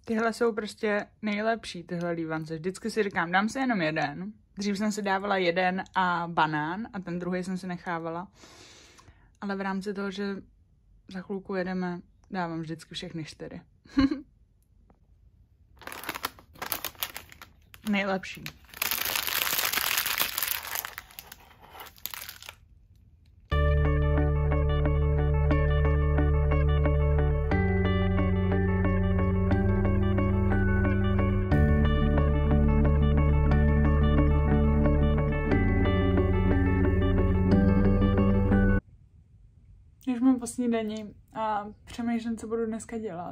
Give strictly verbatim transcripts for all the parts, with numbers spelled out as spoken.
Tyhle jsou prostě nejlepší, tyhle lívance. Vždycky si říkám, dám si jenom jeden. Dřív jsem si dávala jeden a banán a ten druhý jsem si nechávala. Ale v rámci toho, že za chvilku jedeme, dávám vždycky všechny čtyři. Nejlepší. Už mám po snídani a přemýšlím, co budu dneska dělat.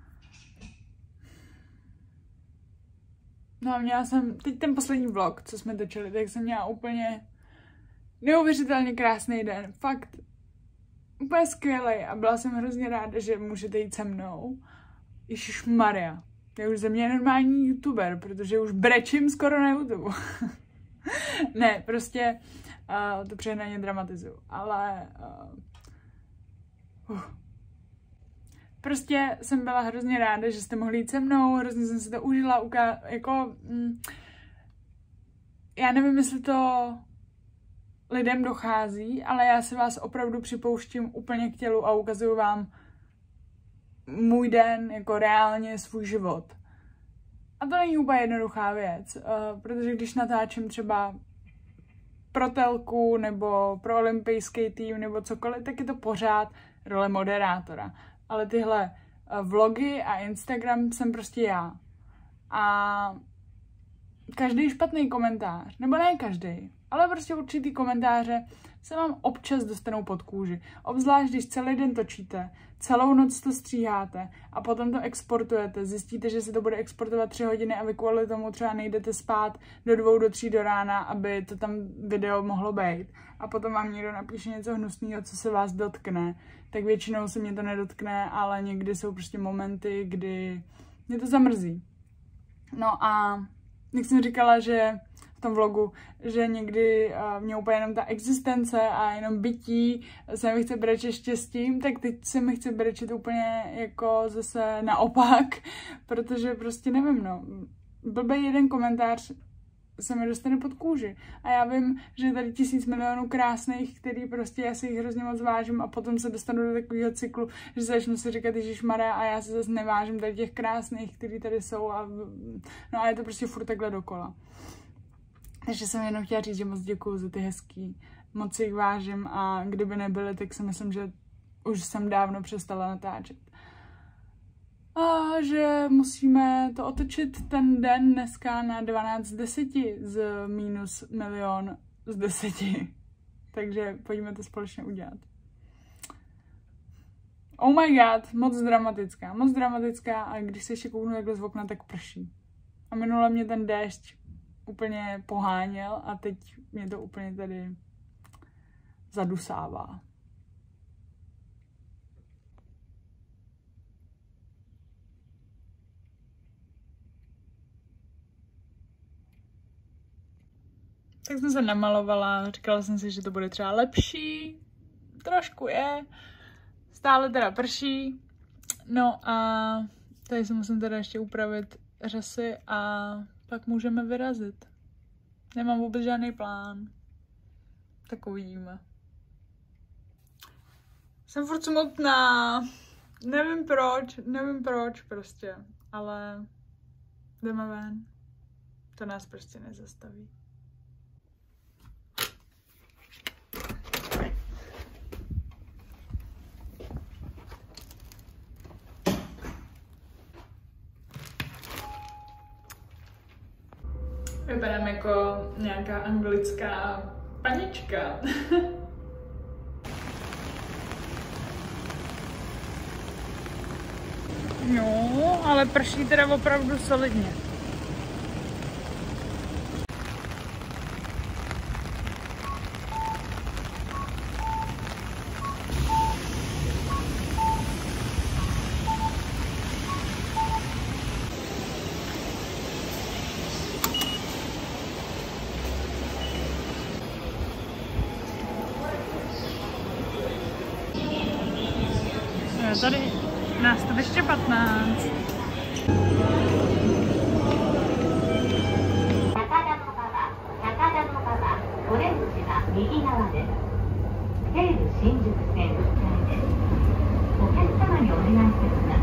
No a měla jsem, teď ten poslední vlog, co jsme točili, tak jsem měla úplně neuvěřitelně krásný den. Fakt úplně skvělý a byla jsem hrozně ráda, že můžete jít se mnou. Ježišmarja, je už ze mě normální youtuber, protože už brečím skoro na YouTube. Ne, prostě uh, to přehnaně dramatizuju, ale uh, uh. prostě jsem byla hrozně ráda, že jste mohli jít se mnou, hrozně jsem si to užila, uká- jako, mm, já nevím, jestli to lidem dochází, ale já se vás opravdu připouštím úplně k tělu a ukazuju vám můj den, jako reálně svůj život. A to není úplně jednoduchá věc, uh, protože když natáčím třeba pro telku nebo pro olympijský tým nebo cokoliv, tak je to pořád role moderátora. Ale tyhle uh, vlogy a Instagram jsem prostě já. A každý špatný komentář, nebo ne každý, ale prostě určitý komentáře se vám občas dostanou pod kůži. Obzvlášť, když celý den točíte, celou noc to stříháte a potom to exportujete. Zjistíte, že se to bude exportovat tři hodiny a vy kvůli tomu třeba nejdete spát do dvou, do tří do rána, aby to tam video mohlo být. A potom vám někdo napíše něco hnusného, co se vás dotkne. Tak většinou se mě to nedotkne, ale někdy jsou prostě momenty, kdy mě to zamrzí. No a jak jsem říkala, že v tom vlogu, že někdy uh, mě úplně jenom ta existence a jenom bytí se mi chce brečet štěstím, tak teď se mi chce brečet úplně jako zase naopak, protože prostě nevím, no, blbej jeden komentář se mi dostane pod kůži. A já vím, že tady tisíc milionů krásných, který prostě já si jich hrozně moc vážím a potom se dostanu do takového cyklu, že začnu si říkat ježišmarja a já se zase nevážím tady těch krásných, který tady jsou a no a je to prostě furt takhle dokola. Takže jsem jenom chtěla říct, že moc děkuju za ty hezký, moc si jich vážím a kdyby nebyly, tak si myslím, že už jsem dávno přestala natáčet. A že musíme to otočit ten den dneska na dvanáct z deseti z minus milion z deseti. Takže pojďme to společně udělat. Oh my god, moc dramatická, moc dramatická a když se ještě kouknu takhle z okna, tak prší. A minule mě ten déšť úplně poháněl a teď mě to úplně tady zadusává. Tak jsem se namalovala, říkala jsem si, že to bude třeba lepší, trošku je, stále teda prší, no a tady si musím teda ještě upravit řasy a pak můžeme vyrazit. Nemám vůbec žádný plán, tak uvidíme. Jsem furt smutná, nevím proč, nevím proč prostě, ale jdeme ven, to nás prostě nezastaví. Vypadám jako nějaká anglická panička. No, ale prší teda opravdu solidně. Tady nás to ještě patnáct. 西武新宿線です。お客様にお願いいたします。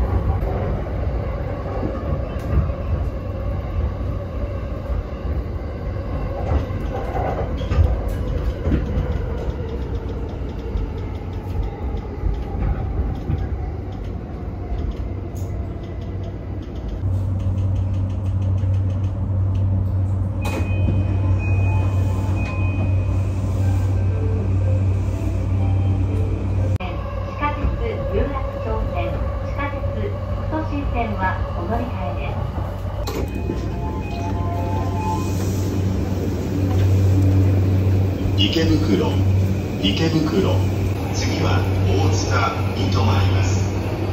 池袋、池袋、次は大塚に停まります。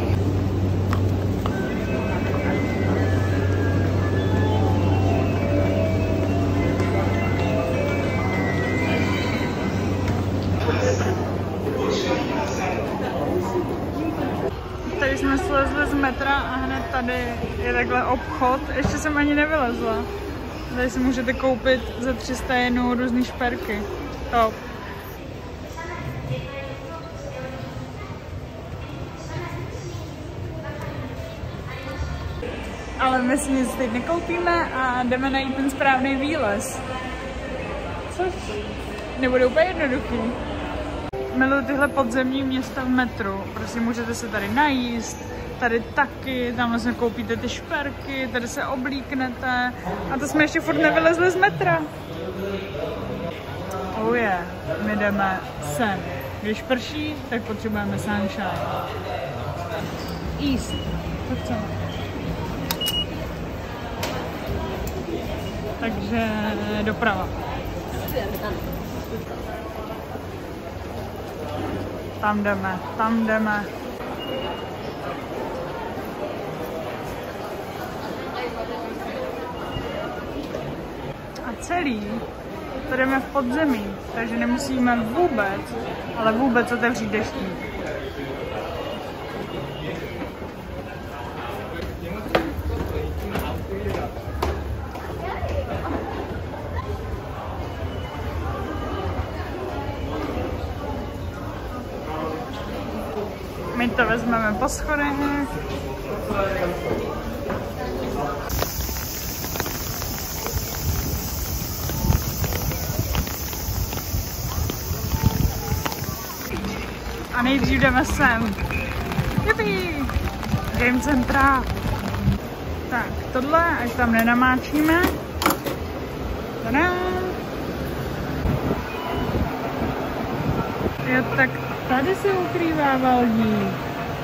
Tady jsme slezli z metra a hned tady je takhle obchod. Ještě jsem ani nevylezla. Tady si můžete koupit za tři sta jenů různý šperky. Top. Ale my si nic teď nekoupíme a jdeme najít ten správný výlez. Což nebude úplně jednoduchý. Miluji tyhle podzemní města v metru. Prostě můžete se tady najíst, tady taky, tam vlastně koupíte ty šperky, tady se oblíknete. A to jsme ještě furt nevylezli z metra. Oh yeah, my jdeme sem. Když prší, tak potřebujeme sunshine. East, to chceme. Takže doprava. Tam jdeme, tam jdeme. A celý to jdeme v podzemí, takže nemusíme vůbec, ale vůbec otevřít deštník. My to vezmeme po schodech. A nejdřív jdeme sem. Jupi! Game centra. Tak, tohle, až tam nenamáčíme. Tada! Jo, tak tady se ukrývá Valdík.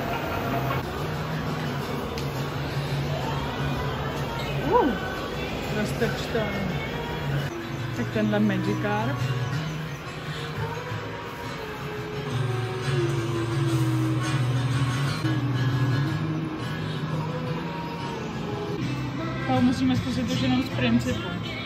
Uh, roztečten. Tak tenhle Magikarp. To musíme zkusit už jenom z principu.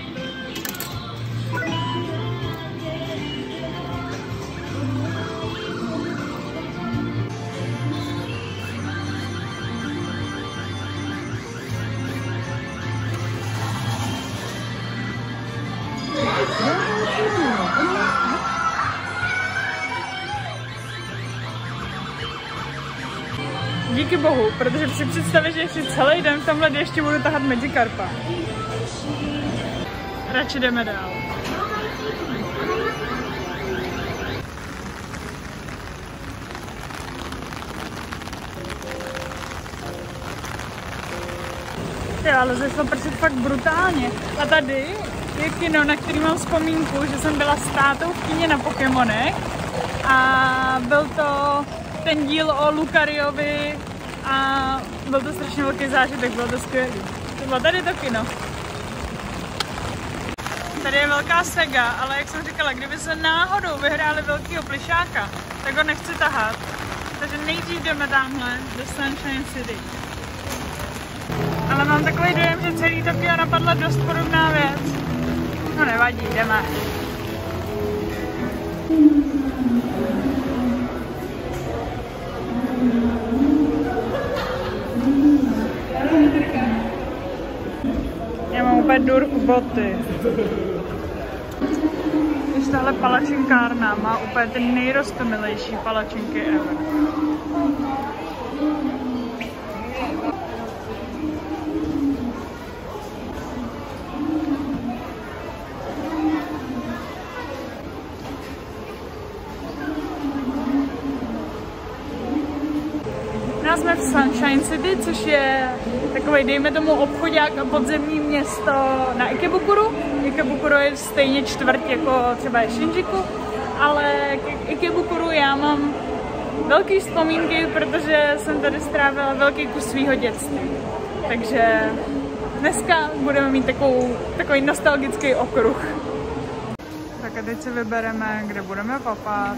Díky bohu, protože si představit, že ještě celý den v tomhle dešti budu tahat Magikarpa. Radši jdeme dál. Jo, ale začalo pršet fakt brutálně. A tady je kino, na který mám vzpomínku, že jsem byla s tátou v kině na Pokémonech a byl to ten díl o Lucariovi a byl to strašně velký zážitek, bylo to skvělý. To bylo tady to kino. Tady je velká Sega, ale jak jsem říkala, kdyby se náhodou vyhráli velkýho plišáka, tak ho nechci tahat. Takže nejdřív jdeme tamhle do Sunshine City. Ale mám takový dojem, že celý Tokio napadla dost podobná věc. No nevadí, jdeme. Já mám úplně durk boty. Když tahle palačinkárna má úplně ty nejrostomilejší palačinky ever. No, jsme v Sunshine City, což je takový, dejme tomu, obchodák a podzemní město na Ikebukuru. Ikebukuru je stejně čtvrť jako třeba je Shinjuku, ale k Ikebukuru já mám velký vzpomínky, protože jsem tady strávila velký kus svýho dětství. Takže dneska budeme mít takovou, takový nostalgický okruh. Tak a teď si vybereme, kde budeme papat.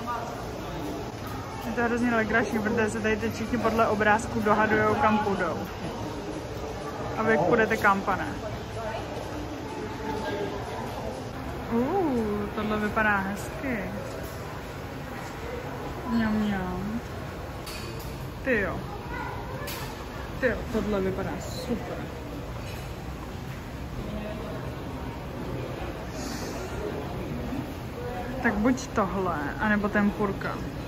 Je to hrozně legrační, protože se tady teď všichni podle obrázku dohadujou, kam půjdou. A vy půjdete kam, pane? Uuu, tohle vypadá hezky. Mňam, mňam. Tyjo. Tyjo, tohle vypadá super. Tak buď tohle, anebo tempurka.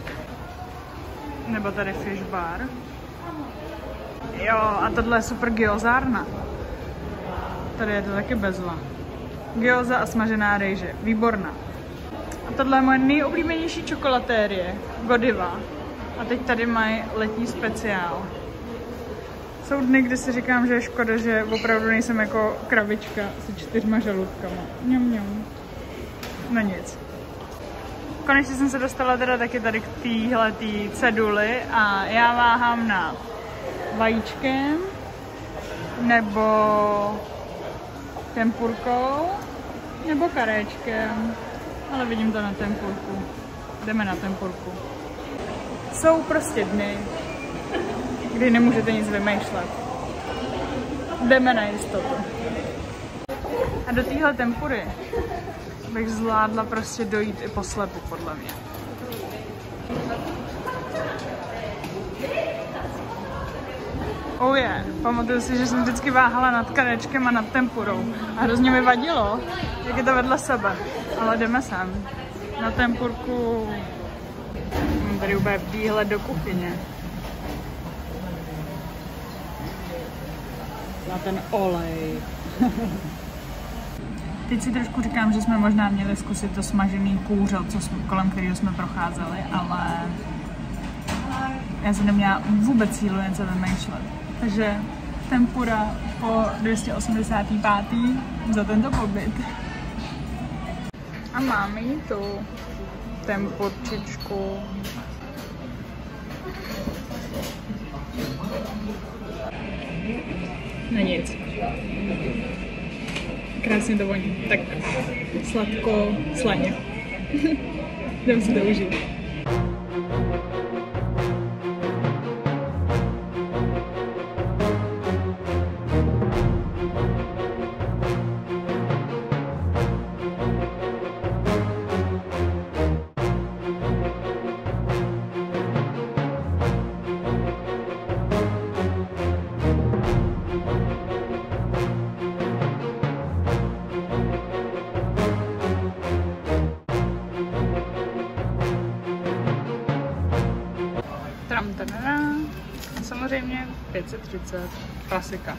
Nebo tady fish bar. Jo, a tohle je super gyozárna. Tady je to taky bezva. Gyoza a smažená rejže. Výborná. A tohle je moje nejoblíbenější čokolatérie. Godiva. A teď tady mají letní speciál. Jsou dny, kdy si říkám, že je škoda, že opravdu nejsem jako krabička se čtyřma žaludkama. Mňam, mňam. No nic. Konečně jsem se dostala teda taky tady k téhletý ceduli a já váhám nad vajíčkem nebo tempurkou nebo karéčkem, ale vidím to na tempurku. Jdeme na tempurku. Jsou prostě dny, kdy nemůžete nic vymýšlet. Jdeme na jistotu. A do téhle tempury bych zvládla prostě dojít i po slepu, podle mě. Oh yeah. Pamatuju si, že jsem vždycky váhala nad karéčkem a nad tempurou. A hrozně mi vadilo, jak je to vedle sebe. Ale jdeme sem. Na tempurku. Mám tady úplně výhled do kuchyně. Na ten olej. Teď si trošku říkám, že jsme možná měli zkusit to smažený kůřo, co jsme, kolem kterého jsme procházeli, ale já jsem neměla vůbec sílu něco vymýšlet. Takže tempura po dvě stě osmdesát pět za tento pobyt. A máme jí tu tempurčičku. No nic. Krásně to voní. Tak sladko, slaně. Jdem si to užít. Samozřejmě pět set třicet, klasika.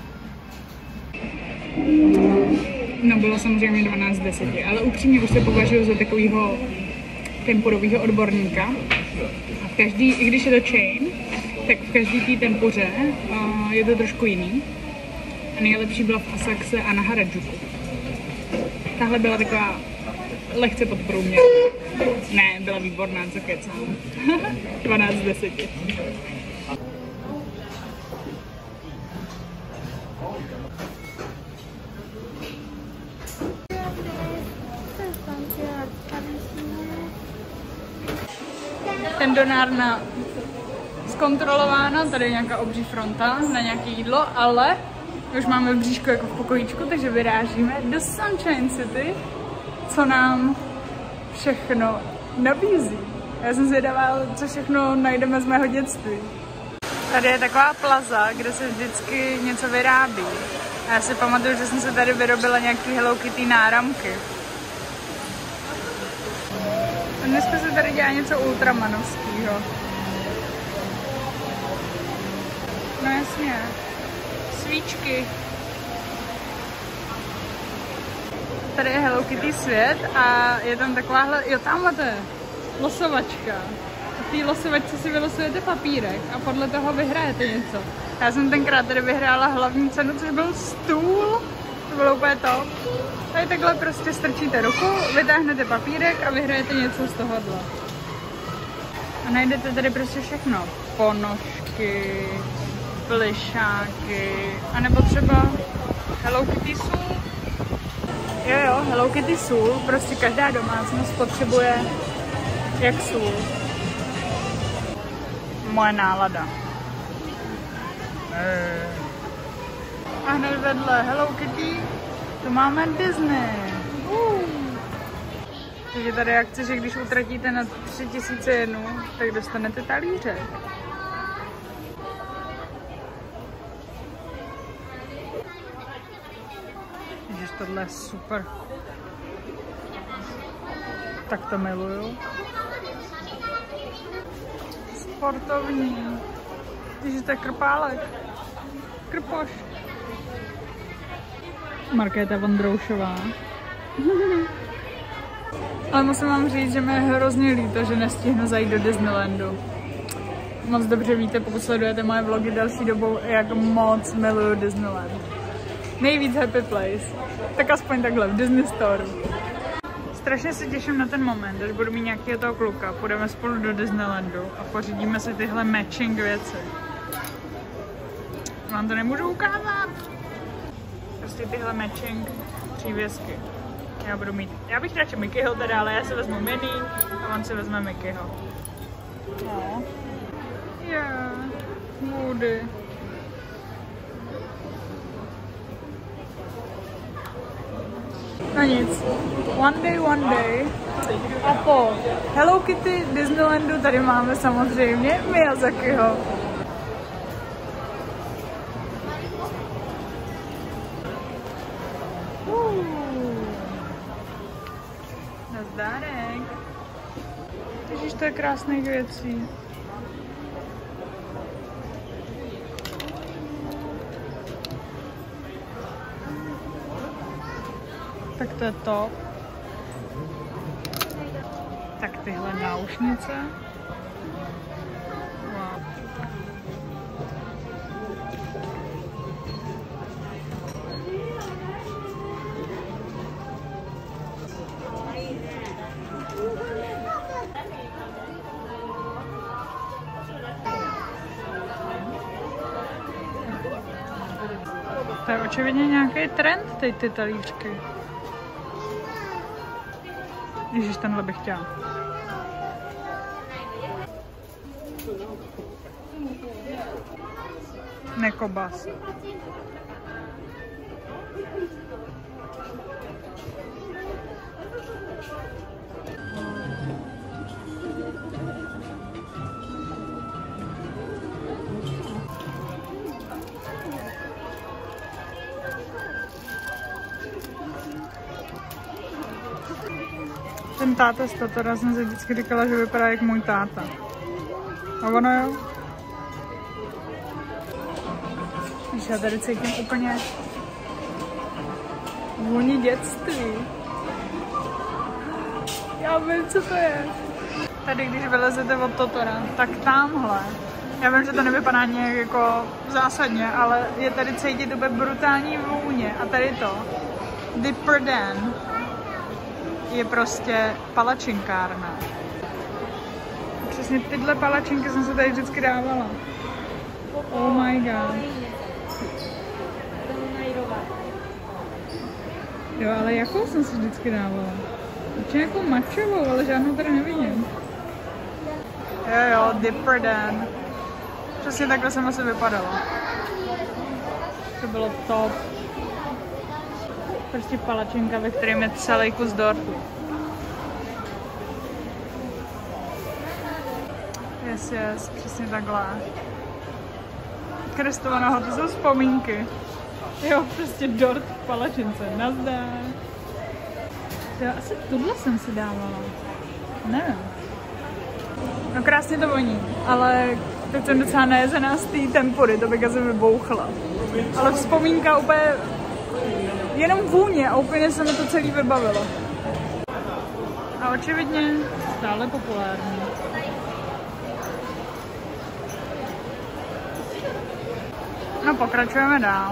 No bylo samozřejmě dvanáct z deseti, ale upřímně už se považuji za takového tempurového odborníka. A v každý, i když je to chain, tak v každý té tempuře uh, je to trošku jiný. A nejlepší byla v Asakuze a na Harajuku. Tahle byla taková lehce podprůměr. Ne, byla výborná, co kecám. dvanáct z deseti. Tendonárna zkontrolována, tady je nějaká obří fronta na nějaké jídlo, ale už máme bříško jako v pokojíčku, takže vyrážíme do Sunshine City, co nám všechno nabízí. Já jsem zvědavá, co všechno najdeme z mého dětství. Tady je taková plaza, kde se vždycky něco vyrábí. A já si pamatuju, že jsem se tady vyrobila nějaký Hello Kitty náramky. A dneska se tady dělá něco ultramanovského. No jasně. Svíčky. Tady je Hello Kitty svět a je tam takováhle, jo tamhle to je losovačka. A v té losovačce si vylosujete papírek a podle toho vyhrajete něco. Já jsem tenkrát tady vyhrála hlavní cenu, což byl stůl. To bylo úplně top. Tady takhle prostě strčíte ruku, vytáhnete papírek a vyhrajete něco z tohohle. A najdete tady prostě všechno. Ponožky, plišáky, anebo třeba Hello Kitty sůl. Jo jo, Hello Kitty sůl, prostě každá domácnost potřebuje jak sůl. Moje nálada. A hned vedle Hello Kitty tu máme Disney. Uh. Takže tady je akce, že když utratíte na tři tisíce jenů, tak dostanete talířek. Ježiš, tohle je super. Tak to miluju. Sportovní. Ježiš, to je krpálek. Krpoš. Markéta Vondroušová. Ale musím vám říct, že mi je hrozně líto, že nestihnu zajít do Disneylandu. Moc dobře víte, pokud sledujete moje vlogy další dobou, jak moc miluju Disneyland. Nejvíc happy place. Tak aspoň takhle, v Disney Store. Strašně se těším na ten moment, až budu mít nějakého toho kluka, půjdeme spolu do Disneylandu a pořídíme si tyhle matching věci. Vám to nemůžu ukázat. Prostě tyhle matching přívěsky. Já budu mít, já bych radši Mickeyho teda, ale já si vezmu Minnie a on si vezme Mickeyho. No. Yeah. Woody. No nic. One day, one day. A po Hello Kitty Disneylandu tady máme samozřejmě Miyazakiho. Nazdárek. Ježiš, to je krásných věcí. Tak to je to. Tak tyhle náušnice. Wow. To je očividně nějaký trend, teď ty talířky. Ježiš, tenhle bych chtěla. Nekobas. Ten táta z Tatora, jsem si vždycky říkala, že vypadá jak můj táta. A ono jo. Když já tady cítím úplně vůni dětství. Já vím, co to je. Tady, když vylezete od Totora, tak tamhle. Já vím, že to nevypadá nějak jako zásadně, ale je tady cítit úplně brutální vůně. A tady to. Dipper Dan je prostě palačinkárna. Přesně tyhle palačinky jsem se tady vždycky dávala. Oh my god. Jo, ale jakou jsem si vždycky dávala? Určitě nějakou mačovou, ale žádnou tady nevidím. Jo jo, Dipper Dan. Přesně takhle jsem asi vypadala. To bylo top. Prostě palačinka, ve kterém je celý kus dortu. Yes, yes, přesně takhle. Kristovaného, to jsou vzpomínky. Jo, prostě dort v palačince, nazdar. Jo, asi tuhle jsem si dávala. Nevím. No krásně to voní, ale teď jsem docela nejezená z té tempory, to bych asi vybouchla. Ale vzpomínka úplně, jenom vůně a úplně se mi to celý vybavilo. A očividně stále populární. No pokračujeme dál.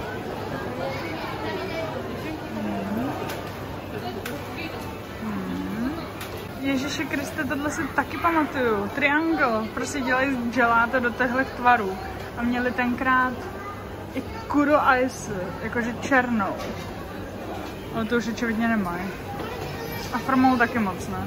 Ježiši Kriste, tohle si taky pamatuju. Triangle. Prostě dělají gelato do těchto tvarů. A měli tenkrát i kuro ice, jakože černou. Ale to už očividně nemají. A formou taky moc ne.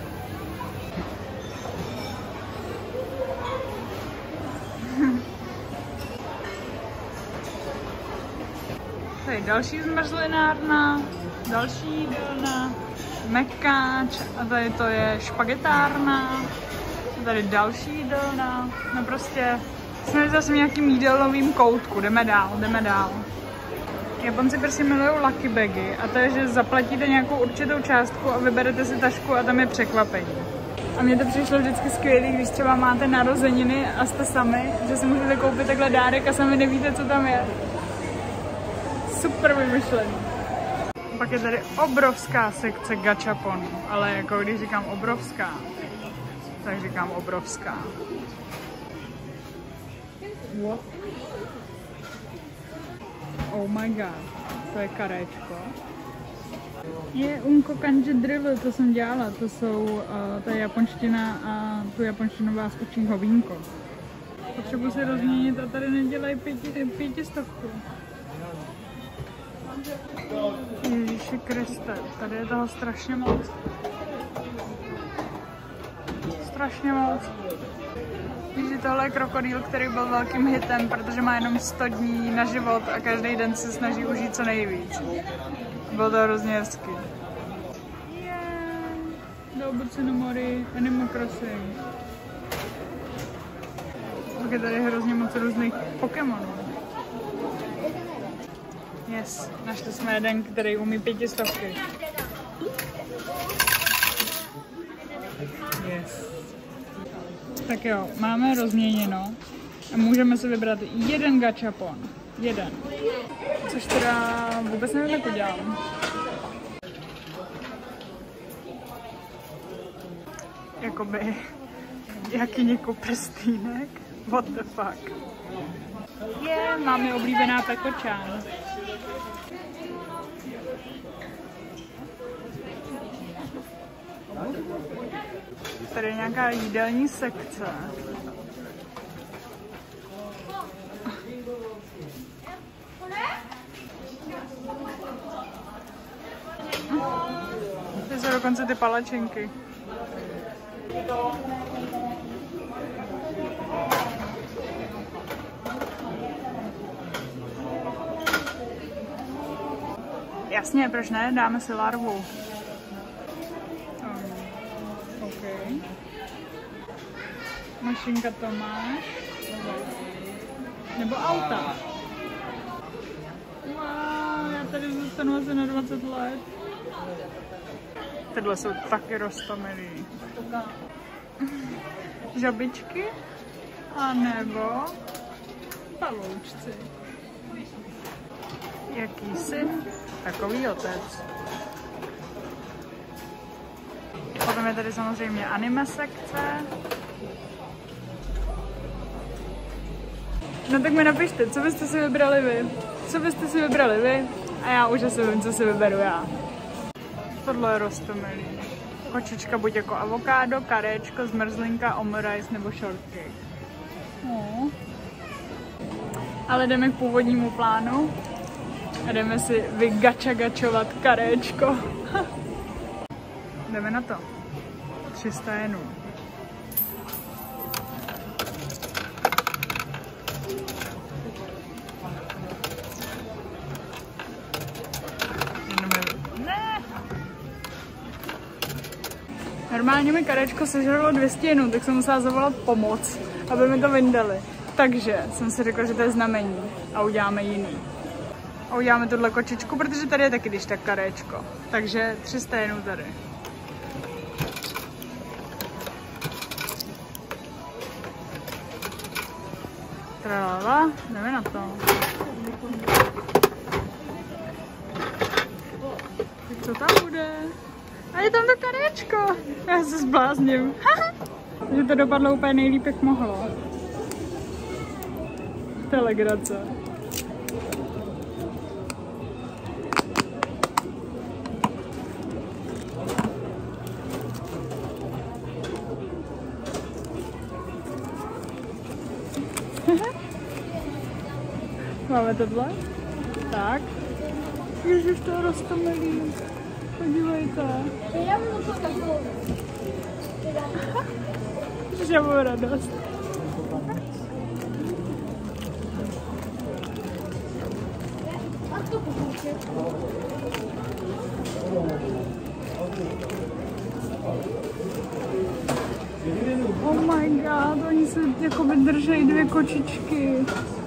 Tady další zmrzlinárna, další jídelna. Mekáč a tady to je špagetárna, tady další jídelna, no prostě jsme zase v nějakým jídelnovým koutku, jdeme dál, jdeme dál. Japonci prostě milují lucky bagy a to je, že zaplatíte nějakou určitou částku a vyberete si tašku a tam je překvapení. A mně to přišlo vždycky skvělé, když třeba máte narozeniny a jste sami, že si můžete koupit takhle dárek a sami nevíte, co tam je. Super vymyšlený. Pak je tady obrovská sekce gačaponů, ale jako když říkám obrovská, tak říkám obrovská. What? Oh my god, to je karéčko. Je unko kanji drilly, to jsem dělala, to jsou uh, ta japonština a tu japonštinu vás učí hovínko. Potřebuji se rozměnit a tady nedělají pěti, pětistovku. Ježiši Kriste, tady je toho strašně moc. Strašně moc. Ježiši, tohle je krokodýl, který byl velkým hitem, protože má jenom sto dní na život a každý den se snaží užít co nejvíc. Bylo to hrozně hezky. Yeah. Do obrce na mori, Animal Crossing. Tak je tady hrozně moc různých Pokémonů. Yes, našli jsme jeden, který umí pětistovky. Yes. Tak jo, máme rozměněno a můžeme si vybrat jeden gačapon. Jeden. Což teda vůbec nevím, jak to dělám. Jakoby jakýniku prstýnek. What the fuck. Je, yeah, máme oblíbená pekočán. Tady je nějaká jídelní sekce. Tady jsou dokonce ty palačinky. Jasně, proč ne? Dáme si larvu. Um, OK. Mašinka to máš. Nebo auta. Wow, já tady zůstanu asi na dvacet let. Tyhle jsou taky roztomilý. Žabičky? A nebo pavoučci. Jaký syn, takový otec. Potom je tady samozřejmě anime sekce. No tak mi napište, co byste si vybrali vy? Co byste si vybrali vy? A já už asi vím, co si vyberu já. Tohle je roztomilý. Kočička buď jako avokádo, karéčko, zmrzlinka, omurice nebo shortcake. No. Ale jdeme k původnímu plánu. A jdeme si vygačagačovat karéčko. Jdeme na to. tři sta jenů. Ne. Normálně mi karéčko sežralo dvě stě jenů, tak jsem musela zavolat pomoc, aby mi to vyndali. Takže jsem si řekla, že to je znamení a uděláme jiný. A uděláme tuhle kočičku, protože tady je taky když tak karéčko. Takže tři sta jenů tady. Tralala, jdeme na to. Tak co tam bude? A je tam to karečko. Já se zblázním. Takže to dopadlo úplně nejlíp, jak mohlo. To je legrace. Máme tohle? Tak. Ježiš, to je roztomilý. Podívejte. Já mám to takovou. Že mám radost. Oh my god, oni se jako vydržejí dvě kočičky.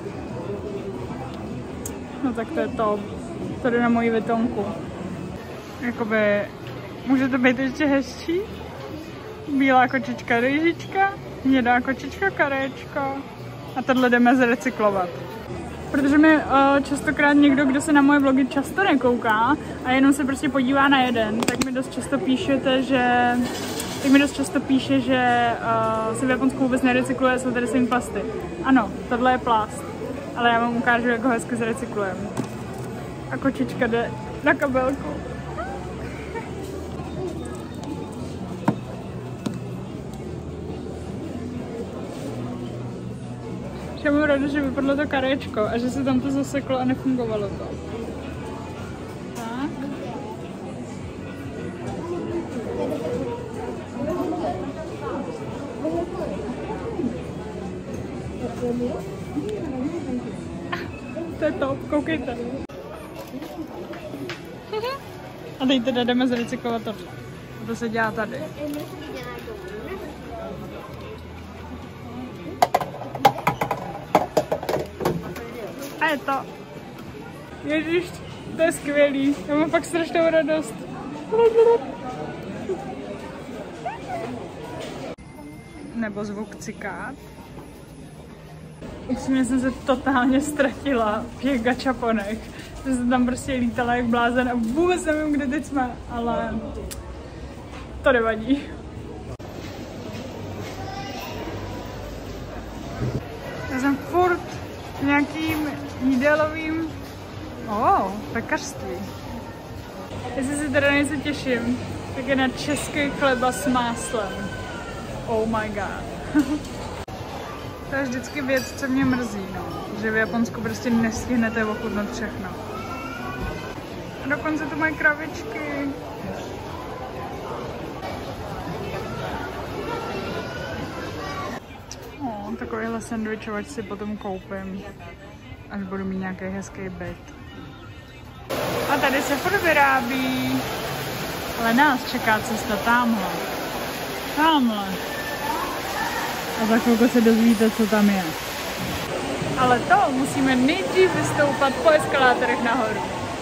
No tak to je to. To jde na moji vetonku. Jakoby, může to být ještě hezčí? Bílá kočička rýžička, hnědá kočička karečko a tohle jdeme zrecyklovat. Protože mi uh, častokrát někdo, kdo se na moje vlogy často nekouká a jenom se prostě podívá na jeden, tak mi dost často píšete, že tak mi dost často píše, že uh, se v Japonsku vůbec nerecykluje, jsou tady samý plasty. Ano, tohle je plast, ale já vám ukážu, jak ho hezky zrecyklujeme. A kočička jde na kabelku. Já mám ráda, že vypadlo to karečko a že se tam to zaseklo a nefungovalo to. Tak. To je to, koukejte. A teď teda jdeme zrecyklovat to. To se dělá tady. A je to. Ježiš, to je skvělý. Já mám fakt strašnou radost. Nebo zvuk cikát. Upřímně jsem se totálně ztratila v těch gačaponech. Že jsem tam prostě lítala jak blázen a vůbec nevím, kde teď jsme, ale to nevadí. Já jsem furt nějakým jídelovým oh, pekařství. Jestli si teda něco těším, tak je na český chleba s máslem. Oh my god. To je vždycky věc, co mě mrzí, no. Že v Japonsku prostě nestihnete ochutnat všechno. A dokonce tu mají kravičky. Oh, takovýhle sandvičovač si potom koupím, až budu mít nějaký hezký byt. A tady se furt vyrábí. Ale nás čeká cesta tamhle. Tamhle. A za chvilku se dozvíte, co tam je. Ale to musíme nejdřív vystoupat po eskalátorech nahoru.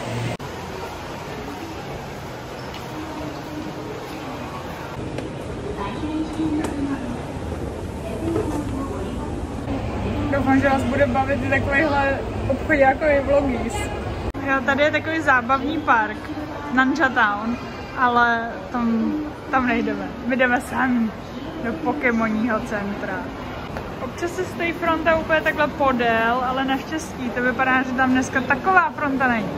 Doufám, že vás bude bavit i takovýhle obchodákový vlogís. Jo, tady je takový zábavní park, Nanja Town, ale tam, tam nejdeme. My jdeme sem do Pokémoního centra. Občas se stojí fronta úplně takhle podél, ale naštěstí to vypadá, že tam dneska taková fronta není.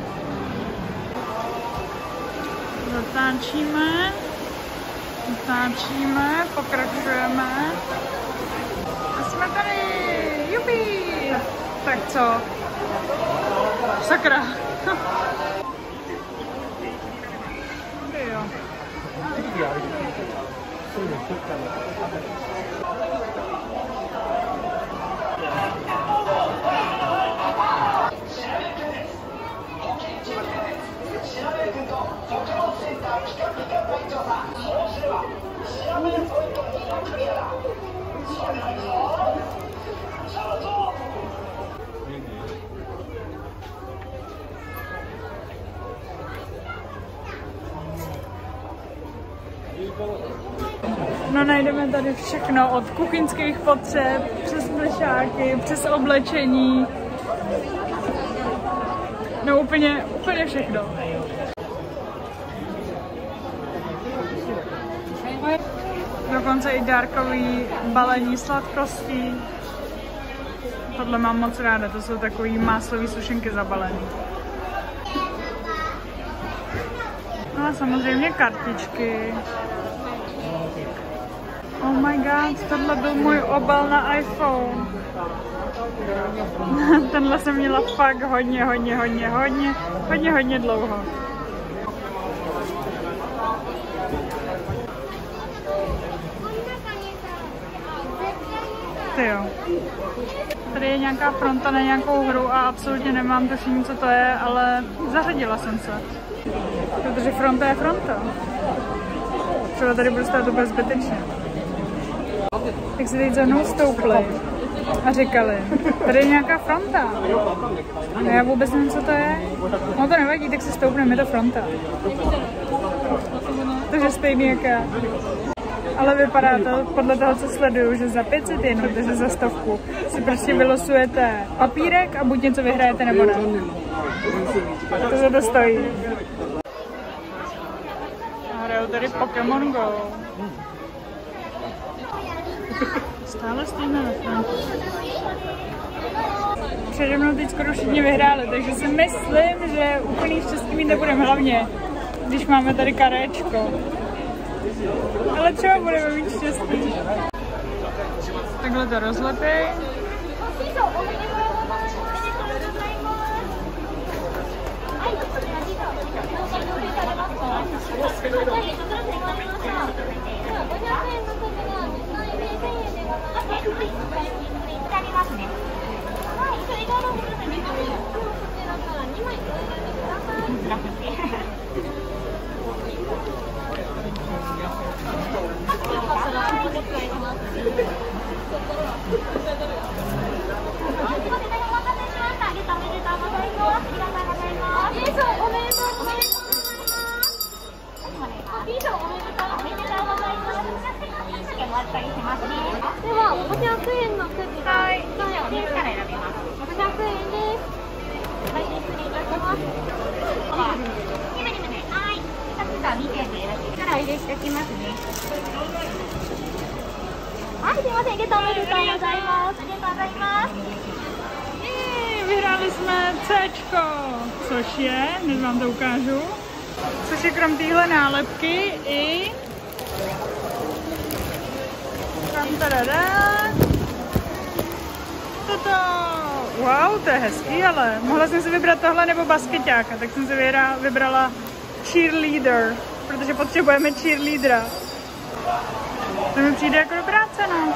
Zatáčíme, zatáčíme, pokračujeme. A jsme tady, jupi! Tak co? Sakra! Ty jo. No najdeme tady všechno, od kuchyňských potřeb, přes plešáky, přes oblečení. No úplně, úplně všechno. Dokonce i dárkový balení sladkostí. Tohle mám moc ráda, to jsou takový máslový sušenky zabalený. No a samozřejmě kartičky. Oh my god, tohle byl můj obal na iPhone. Tenhle jsem měla fakt hodně, hodně, hodně, hodně, hodně, hodně dlouho. Jo. Tady je nějaká fronta na nějakou hru a absolutně nemám tušení, co to je, ale zařadila jsem se. Protože fronta je fronta. Třeba tady budu stát úplně zbytečně. Tak si teď za mnou stoupli a říkali, tady je nějaká fronta. A já vůbec nevím, co to je. No to nevadí, tak si stoupneme, je to fronta. Takže stejný jak já. Ale vypadá to podle toho, co sleduju, že za pět set jen, protože za stovku si prostě vylosujete papírek a buď něco vyhrajete nebo ne. To za to stojí. Hraju tady Pokémon Go. Stále stejně na frontu. Přede mnou teď skoro všichni vyhráli, takže si myslím, že úplný štěstí mít nebudeme, hlavně když máme tady karečko. Ale třeba budeme mít štěstí. Takhle to rozlepej. Vyhráli jsme Cčko, což je, dnes vám to ukážu, což je krom téhle nálepky i tam tadada, toto, wow, to je hezký, ale mohla jsem si vybrat tohle nebo baskeťáka, tak jsem si vybrala cheerleader, protože potřebujeme cheerleadera. To mi přijde jako dobrá cena.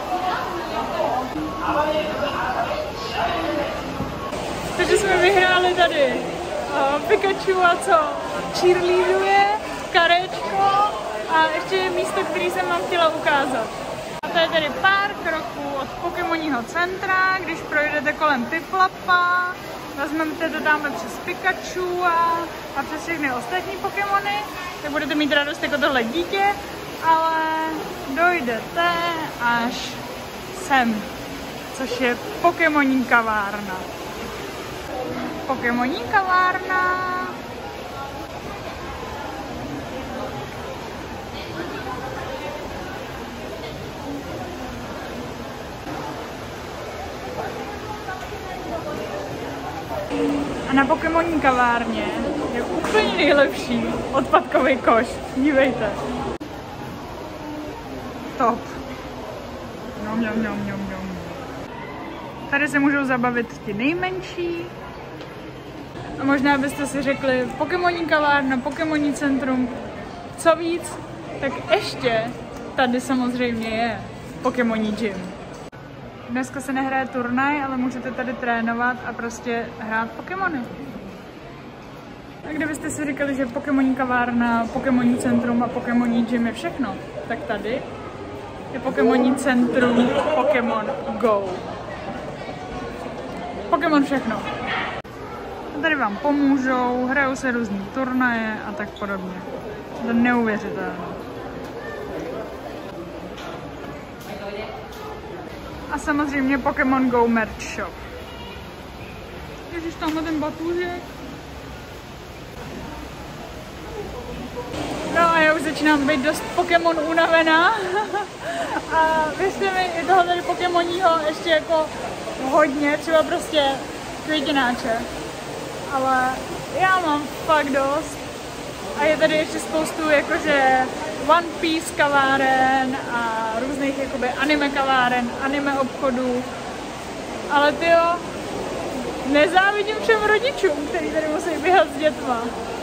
Takže jsme vyhráli tady uh, Pikachu a co? Cheerleaduje, karečko a ještě místo, který jsem vám chtěla ukázat. A to je tady pár kroků od Pokémonního centra, když projdete kolem Piplapa, vezmete to dáme přes Pikachu a, a přes všechny ostatní Pokémony, tak budete mít radost jako tohle dítě, ale dojdete až sem, což je Pokémonní kavárna. Pokémonní kavárna. A na Pokémonní kavárně je úplně nejlepší odpadkový koš. Dívejte. Top. Nom, nom, nom, nom, nom. Tady se můžou zabavit ti nejmenší. A možná byste si řekli, Pokémonní kavárna, Pokémonní centrum, co víc, tak ještě tady samozřejmě je Pokémonní gym. Dneska se nehraje turnaj, ale můžete tady trénovat a prostě hrát Pokémony. A kdybyste si říkali, že Pokémonní kavárna, Pokémonní centrum a Pokémonní gym je všechno, tak tady je Pokémonní centrum Pokémon Go. Pokémon všechno. A tady vám pomůžou, hrajou se různý turnaje a tak podobně. To je neuvěřitelné. A samozřejmě Pokémon Go merch shop. Ježiš, tamhle ten batůžek. No a já už začínám být dost Pokémon unavená. A věřte mi, je toho tady Pokémoního ještě jako hodně, třeba prostě květináče. Ale já mám fakt dost. A je tady ještě spoustu jakože One Piece kaváren a různých jakoby anime kaváren, anime obchodů. Ale tyjo, nezávidím všem rodičům, kteří tady musí běhat s dětma.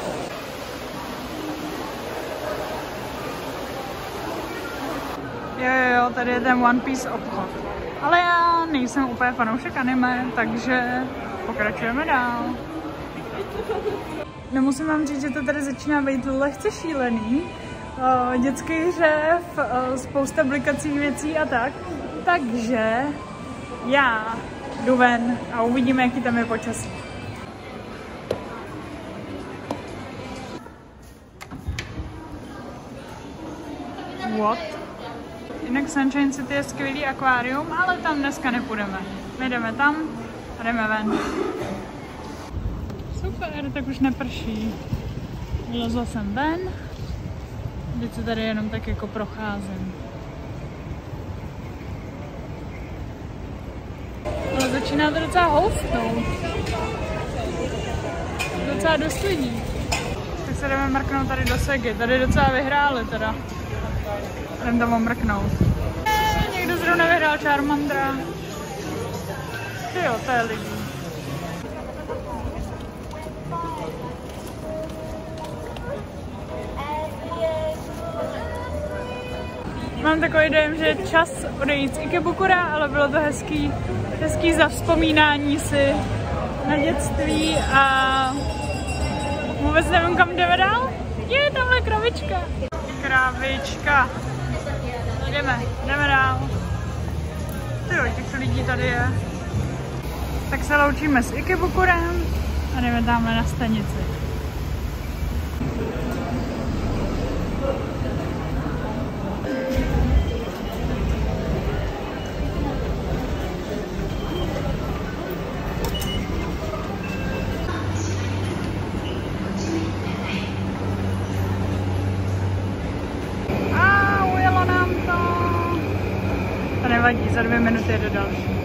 Jo, jo, jo, tady je ten One Piece obchod. Ale já nejsem úplně fanoušek anime, takže pokračujeme dál. Nemusím vám říct, že to tady začíná být lehce šílený. Uh, dětský hřev, uh, spousta blikacích věcí a tak. Takže já jdu ven a uvidíme, jaký tam je počasí. What? Jinak Sunshine City je skvělý akvárium, ale tam dneska nepůjdeme. My jdeme tam a jdeme ven. Super, tak už neprší. Vylezla jsem ven. Teď se tady jenom tak jako procházím. Ale začíná to docela houstnout. Docela dost lidí. Tak se jdeme mrknout tady do Segy. Tady docela vyhráli teda. Jdem tam mrknout. E, někdo zrovna vyhrál Charmandra. Tyjo, to je lidí. Mám takový dojem, že je čas odejít z Ikebukura, ale bylo to hezký, hezký zavzpomínání si na dětství a vůbec nevím, kam jdeme dál. Je, tamhle kravička. Kravička. Jdeme, jdeme dál. Tyjo, těch lidí tady je. Tak se loučíme s Ikebukurem a jdeme tamhle na stanici. Nevadí, za dvě minuty jde další.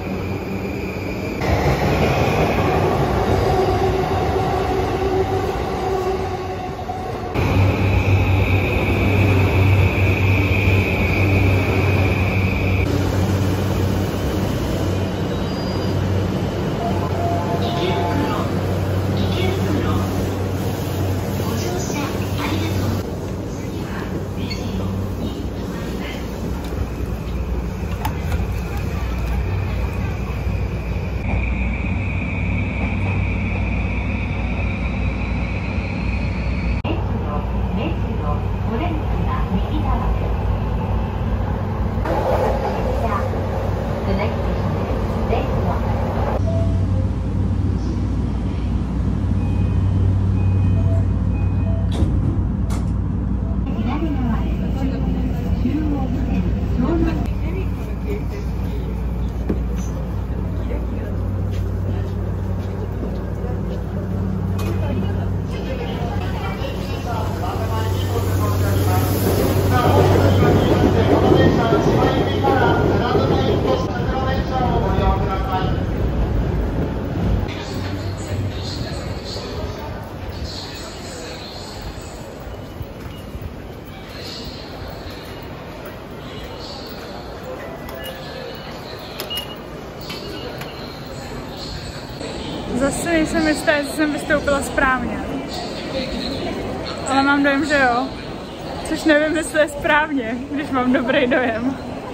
Zase nejsem jistá, jestli jsem vystoupila správně. Ale mám dojem, že jo. Což nevím, jestli je správně, když mám dobrý dojem.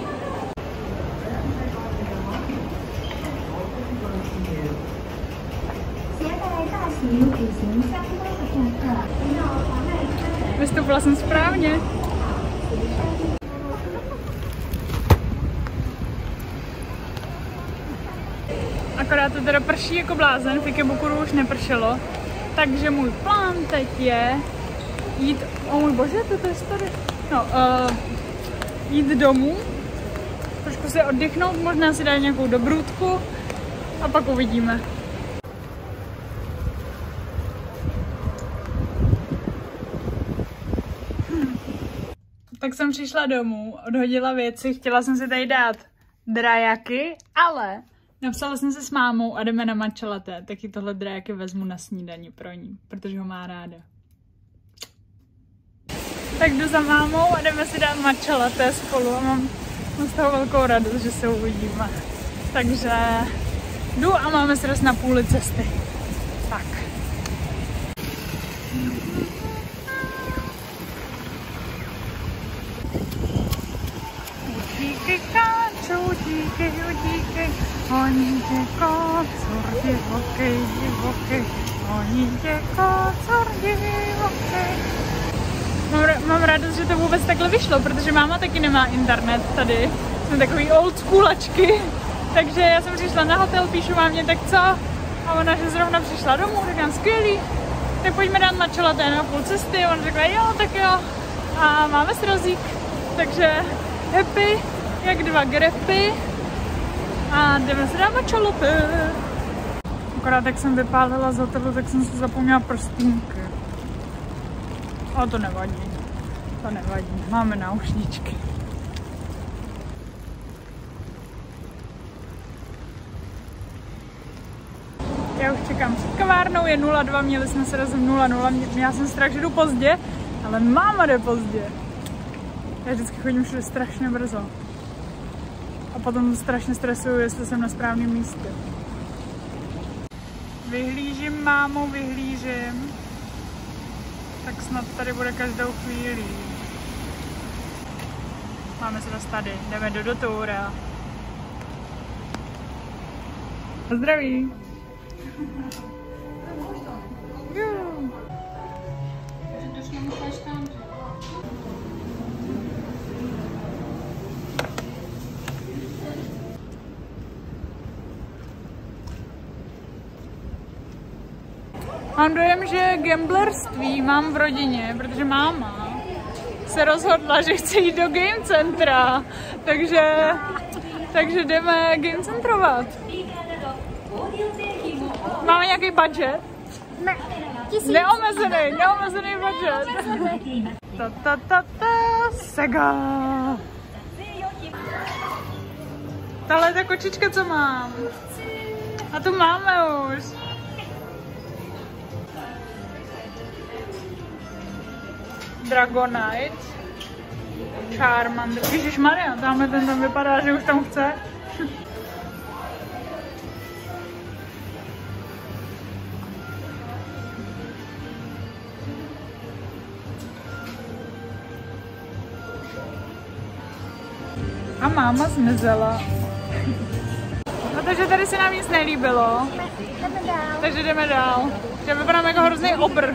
Vystoupila jsem správně. Akorát to teda prší jako blázen, v Ikebukuru už nepršelo. Takže můj plán teď je jít, o můj bože, to je tady, no, uh, jít domů trošku si oddychnout, možná si dát nějakou dobrůdku a pak uvidíme. Hm. Tak jsem přišla domů, odhodila věci, chtěla jsem si tady dát drajaky, ale napsala jsem se s mámou a jdeme na matcha latte, taky tohle drajaky vezmu na snídani pro ní, protože ho má ráda. Tak jdu za mámou a jdeme si dát matcha latte spolu a mám, mám z toho velkou radost, že se uvidíme. Takže jdu a máme se dost na půli cesty. Tak. Utíky, káču, utíky, utíky, oni tě kocor, divoky, divoky, oni tě kocor, divoky. Mám, mám radost, že to vůbec takhle vyšlo, protože máma taky nemá internet tady. Jsme takový old schoolačky. Takže já jsem přišla na hotel, píšu mámě, tak co? A ona, že zrovna přišla domů, říkám, skvělý. Tak pojďme dát matcha latte na půl cesty. On řekla, jo, tak jo. A máme srazík. Takže happy, jak dva grepy. A jdeme si dát matcha latte. Akorát jak jsem vypálila z hotelu, tak jsem si zapomněla prstínky. Ale to nevadí. To nevadí. Máme náušničky. Já už čekám před kavárnou, je nula dva, měli jsme se razem nula nula, já jsem strach, že jdu pozdě, ale máma jde pozdě. Já vždycky chodím všude strašně brzo. A potom strašně stresuju, jestli jsem na správném místě. Vyhlížím mámu, vyhlížím. Tak snad tady bude každou chvíli. Máme se dost tady, jdeme do Dotoura. Zdraví! Mám dojem, že gamblerství mám v rodině, protože máma se rozhodla, že chce jít do game centra, takže, takže jdeme game centrovat. Máme nějaký budget? Ne, tisíc. Neomezený, neomezený budget. Ta ta ta ta, Sega. Tahle je ta kočička, co mám. A tu máme už. Dragonite, Charmander, ježišmarja, tamhle ten tam vypadá, že už tam chce. A máma zmizela. No takže tady se nám nic nelíbilo. Jdeme dál. Takže jdeme dál. Já vypadám jako hrozný obr.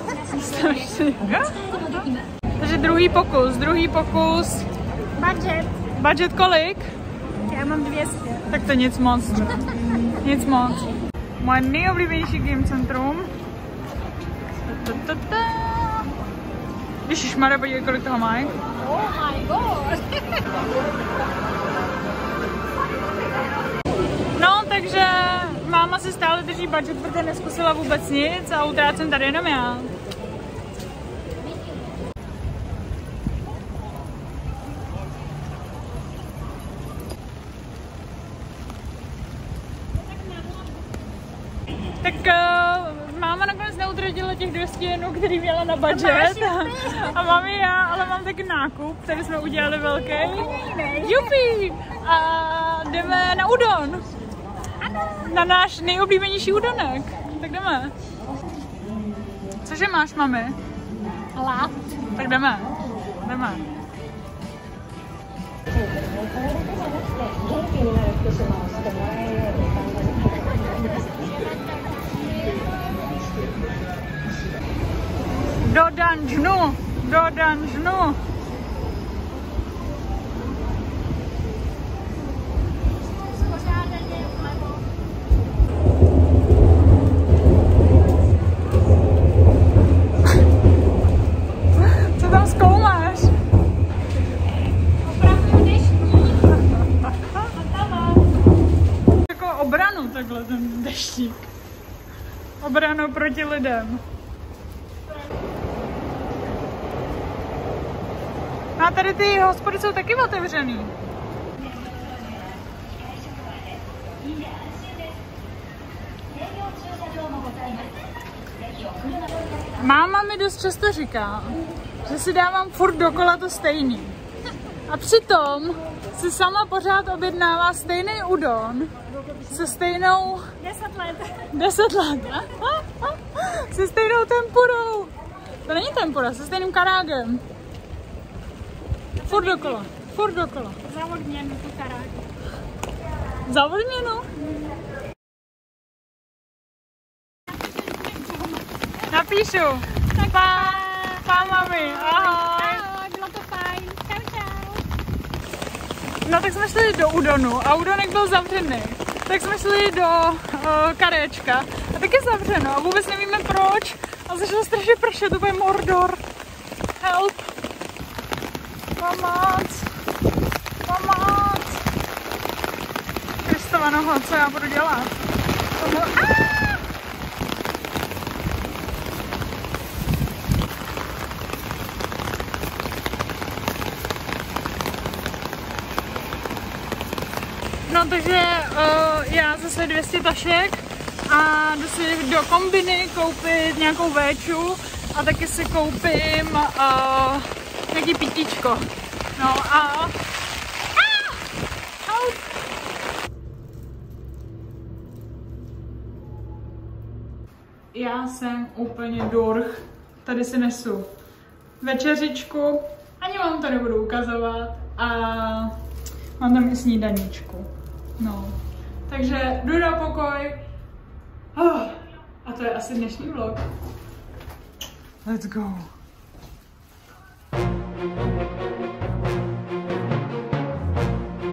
Takže druhý pokus, druhý pokus. Budget. Budget kolik? Já mám dvě stě. Tak to nic moc. Nic moc. Moje nejoblíbenější game centrum. Ježišmarja, podívej, kolik toho mají. Oh my god. No, takže máma si stále drží budget, protože neskusila vůbec nic a utrácím tady jenom já. Tak uh, máma nakonec neutratila těch dvě stě jenů, který měla na budget. A mám je já, ale mám taky nákup, který jsme udělali velký. Jupi! A jdeme na udon. Na náš nejoblíbenější udonek. Tak jdeme. Cože máš, mami? Hlad. Tak jdeme. Jdeme. Do dungeonu! Do dungeonu! Co tam zkoumáš? Opravdu dešní. ráno proti lidem. A tady ty hospody jsou taky otevřený. Máma mi dost často říká, že si dávám furt dokola to stejný. A přitom si sama pořád objednává stejný udon se stejnou... Deset let. Deset let. Se stejnou tempurou. To není tempura, se stejným karágem. Furt dokola, furt dokola. Za odměnu tu karáku. Za odměnu? Napíšu. Tak Pa, pa mami, ahoj. ahoj, bylo to fajn. Čau, čau. No tak jsme šli do Udonu a Udonek byl zavřený. Tak jsme šli do uh, Karéčka a tak je zavřeno a vůbec nevíme proč. A začalo strašně pršet, úplně Mordor. Help. Pomoc. Pomoc. Kristova noho, co já budu dělat? Tomu... No takže uh, já zase dvě stě tašek a jdu si do kombiny koupit nějakou véču a taky si koupím uh, nějaký pitíčko. No a... Ah! Help! Já jsem úplně durch. Tady si nesu večeřičku, ani vám to nebudu ukazovat a mám tam i snídaničku. No, takže jdu na pokoj. Oh, a to je asi dnešní vlog. Let's go.